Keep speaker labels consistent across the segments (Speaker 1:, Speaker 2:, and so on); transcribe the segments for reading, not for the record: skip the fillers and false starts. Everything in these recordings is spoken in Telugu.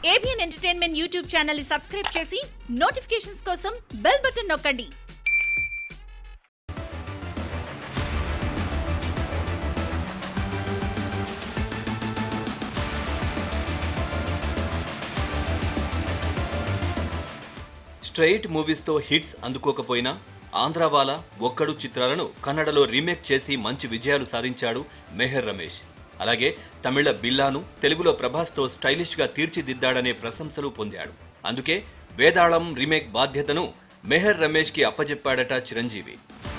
Speaker 1: ABN ఎంటర్టైన్మెంట్ యూట్యూబ్ ఛానల్ ని సబ్స్క్రైబ్ చేసి నోటిఫికేషన్స్ కోసం బెల్ బటన్ నొక్కండి.
Speaker 2: స్ట్రైట్ మూవీస్ తో హిట్స్ అందుకోకపోయినా ఆంధ్రావాలా ఒక్కడు చిత్రాలను కన్నడలో రీమేక్ చేసి మంచి విజయాలు సాధించాడు మెహర్ రమేష్. అలాగే తమిళ బిల్లాను తెలుగులో ప్రభాస్ తో స్టైలిష్ గా తీర్చిదిద్దాడనే ప్రశంసలు పొందాడు. అందుకే వేదాళం రీమేక్ బాధ్యతను మెహర్ రమేష్ కి అప్పజెప్పాడట చిరంజీవి.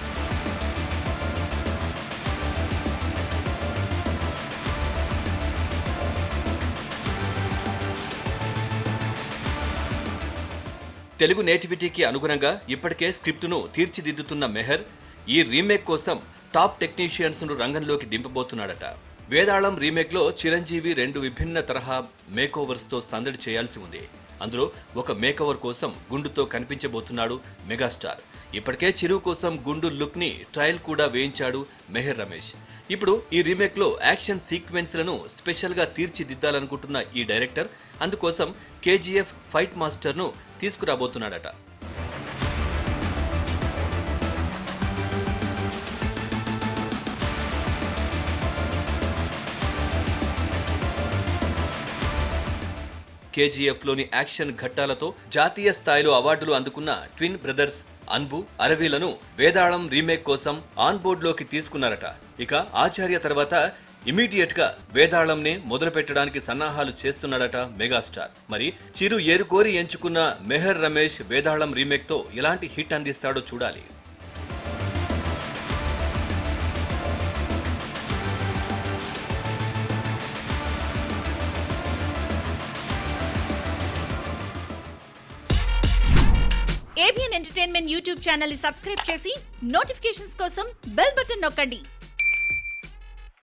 Speaker 2: తెలుగు నేటివిటీకి అనుగుణంగా ఇప్పటికే స్క్రిప్టును తీర్చిదిద్దుతున్న మెహర్ ఈ రీమేక్ కోసం టాప్ టెక్నీషియన్స్ ను రంగంలోకి దింపబోతున్నాడట. వేదాళం రీమేక్ లో చిరంజీవి 2 విభిన్న తరహా మేకోవర్స్ తో సందడి చేయాల్సి ఉంది. అందులో ఒక మేకోవర్ కోసం గుండుతో కనిపించబోతున్నాడు మెగాస్టార్. ఇప్పటికే చిరు కోసం గుండు లుక్ ని ట్రయల్ కూడా వేయించాడు మెహర్ రమేష్. ఇప్పుడు ఈ రీమేక్ లో యాక్షన్ సీక్వెన్స్ లను స్పెషల్ గా తీర్చిదిద్దాలనుకుంటున్న ఈ డైరెక్టర్ అందుకోసం KGF ఫైట్ మాస్టర్ ను తీసుకురాబోతున్నాడట. KGF లోని యాక్షన్ ఘట్టాలతో జాతీయ స్థాయిలో అవార్డులు అందుకున్న ట్విన్ బ్రదర్స్ అన్బు, అరవిలను వేదాళం రీమేక్ కోసం ఆన్ బోర్డ్ లోకి తీసుకున్నారట. ఇక ఆచార్య తర్వాత ఇమీడియట్ గా వేదాళంనే మొదలు పెట్టడానికి సన్నాహాలు చేస్తున్నాడట మెగాస్టార్. మరి చిరు ఏరుకోరి ఎంచుకున్న మెహర్ రమేష్ వేదాళం రీమేక్ తో ఎలాంటి హిట్ అందిస్తాడో చూడాలి.
Speaker 1: ABN ఎంటర్టైన్మెంట్ యూట్యూబ్ ఛానల్ ని సబ్స్క్రైబ్ చేసి నోటిఫికేషన్స్ కోసం బెల్ బటన్ నొక్కండి.